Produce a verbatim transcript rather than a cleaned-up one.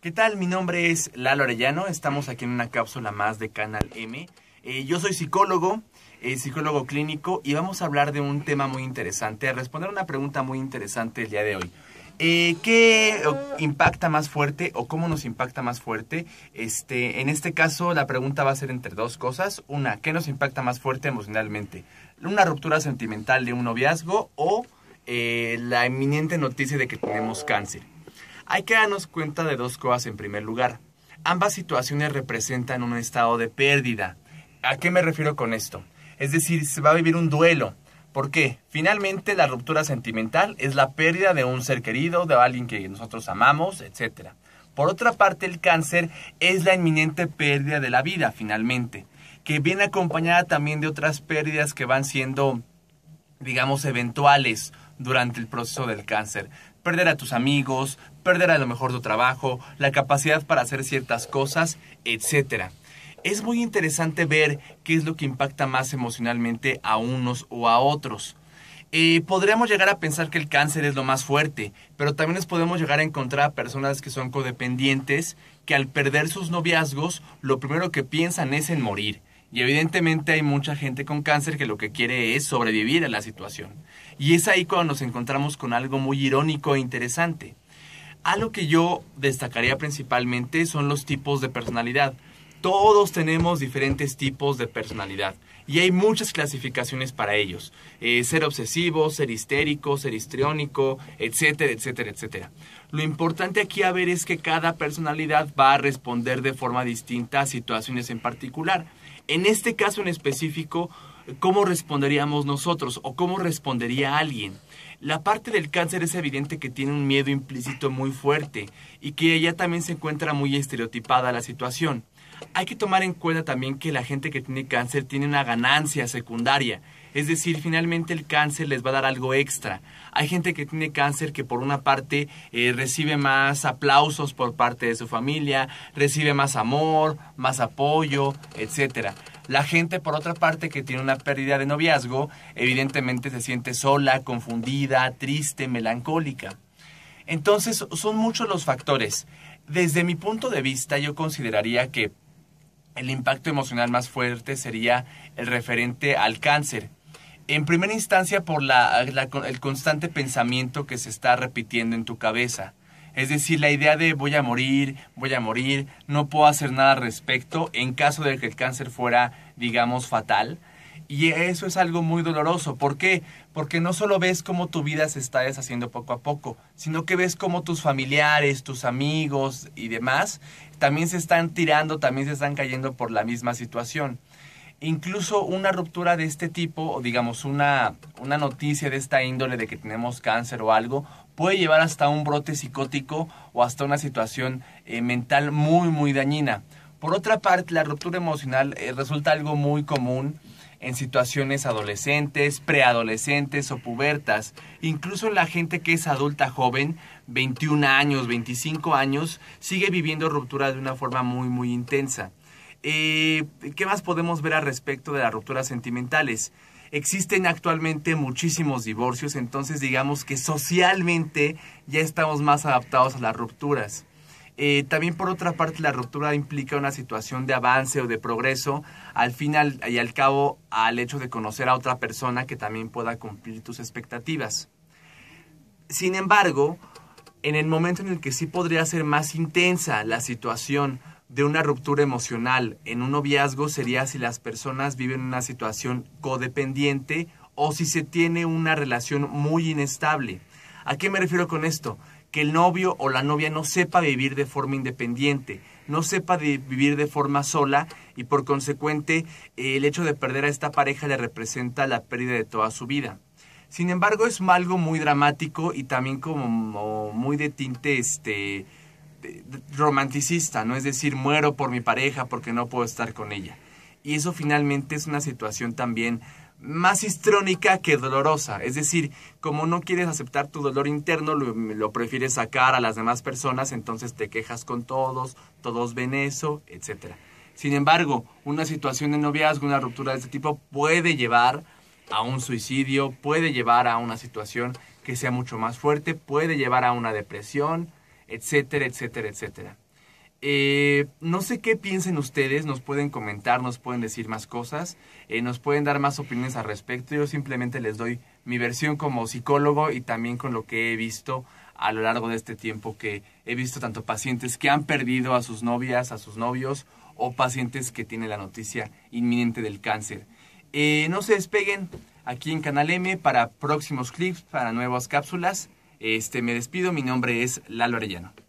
¿Qué tal? Mi nombre es Lalo Arellano, estamos aquí en una cápsula más de Canal M. Eh, yo soy psicólogo, eh, psicólogo clínico, y vamos a hablar de un tema muy interesante, a responder una pregunta muy interesante el día de hoy. Eh, ¿Qué impacta más fuerte o cómo nos impacta más fuerte? Este, en este caso la pregunta va a ser entre dos cosas. Una, ¿qué nos impacta más fuerte emocionalmente? ¿Una ruptura sentimental de un noviazgo o eh, la inminente noticia de que tenemos cáncer? Hay que darnos cuenta de dos cosas en primer lugar. Ambas situaciones representan un estado de pérdida. ¿A qué me refiero con esto? Es decir, se va a vivir un duelo. ¿Por qué? Finalmente la ruptura sentimental es la pérdida de un ser querido, de alguien que nosotros amamos, etcétera. Por otra parte, el cáncer es la inminente pérdida de la vida, finalmente, que viene acompañada también de otras pérdidas que van siendo, digamos, eventuales durante el proceso del cáncer. Perder a tus amigos, perder a lo mejor tu trabajo, la capacidad para hacer ciertas cosas, etcétera. Es muy interesante ver qué es lo que impacta más emocionalmente a unos o a otros. Eh, podríamos llegar a pensar que el cáncer es lo más fuerte, pero también nos podemos llegar a encontrar a personas que son codependientes, que al perder sus noviazgos, lo primero que piensan es en morir. Y evidentemente hay mucha gente con cáncer que lo que quiere es sobrevivir a la situación. Y es ahí cuando nos encontramos con algo muy irónico e interesante. Algo que yo destacaría principalmente son los tipos de personalidad. Todos tenemos diferentes tipos de personalidad y hay muchas clasificaciones para ellos. Eh, ser obsesivo, ser histérico, ser histriónico, etcétera, etcétera, etcétera. Lo importante aquí a ver es que cada personalidad va a responder de forma distinta a situaciones en particular. En este caso en específico, ¿cómo responderíamos nosotros o cómo respondería alguien? La parte del cáncer es evidente que tiene un miedo implícito muy fuerte y que ella también se encuentra muy estereotipada la situación. Hay que tomar en cuenta también que la gente que tiene cáncer tiene una ganancia secundaria. Es decir, finalmente el cáncer les va a dar algo extra. Hay gente que tiene cáncer que por una parte eh, recibe más aplausos por parte de su familia, recibe más amor, más apoyo, etcétera. La gente, por otra parte, que tiene una pérdida de noviazgo, evidentemente se siente sola, confundida, triste, melancólica. Entonces, son muchos los factores. Desde mi punto de vista, yo consideraría que el impacto emocional más fuerte sería el referente al cáncer. En primera instancia, por la, la, el constante pensamiento que se está repitiendo en tu cabeza. Es decir, la idea de voy a morir, voy a morir, no puedo hacer nada al respecto en caso de que el cáncer fuera, digamos, fatal. Y eso es algo muy doloroso. ¿Por qué? Porque no solo ves cómo tu vida se está deshaciendo poco a poco, sino que ves cómo tus familiares, tus amigos y demás también se están tirando, también se están cayendo por la misma situación. Incluso una ruptura de este tipo, o digamos una, una noticia de esta índole de que tenemos cáncer o algo, puede llevar hasta un brote psicótico o hasta una situación eh, mental muy, muy dañina. Por otra parte, la ruptura emocional eh, resulta algo muy común en situaciones adolescentes, preadolescentes o pubertas. Incluso la gente que es adulta joven, veintiún años, veinticinco años, sigue viviendo ruptura de una forma muy, muy intensa. Eh, ¿Qué más podemos ver al respecto de las rupturas sentimentales? Existen actualmente muchísimos divorcios, entonces digamos que socialmente ya estamos más adaptados a las rupturas. Eh, también por otra parte la ruptura implica una situación de avance o de progreso al final y al cabo al hecho de conocer a otra persona que también pueda cumplir tus expectativas. Sin embargo, en el momento en el que sí podría ser más intensa la situación de una ruptura emocional en un noviazgo sería si las personas viven una situación codependiente o si se tiene una relación muy inestable. ¿A qué me refiero con esto? Que el novio o la novia no sepa vivir de forma independiente, no sepa de vivir de forma sola y por consecuente el hecho de perder a esta pareja le representa la pérdida de toda su vida. Sin embargo, es algo muy dramático y también como muy de tinte este, romanticista, ¿no? Es decir, muero por mi pareja porque no puedo estar con ella. Y eso finalmente es una situación también más histrónica que dolorosa. Es decir, como no quieres aceptar tu dolor interno, lo, lo prefieres sacar a las demás personas, entonces te quejas con todos, todos ven eso, etcétera. Sin embargo, una situación de noviazgo, una ruptura de este tipo puede llevar a un suicidio, puede llevar a una situación que sea mucho más fuerte, puede llevar a una depresión, etcétera, etcétera, etcétera. Eh, no sé qué piensen ustedes, nos pueden comentar, nos pueden decir más cosas, eh, nos pueden dar más opiniones al respecto. Yo simplemente les doy mi versión como psicólogo y también con lo que he visto a lo largo de este tiempo, que he visto tanto pacientes que han perdido a sus novias, a sus novios, o pacientes que tienen la noticia inminente del cáncer. Eh, no se despeguen aquí en Canal M para próximos clips, para nuevas cápsulas. Este, me despido, mi nombre es Lalo Arellano.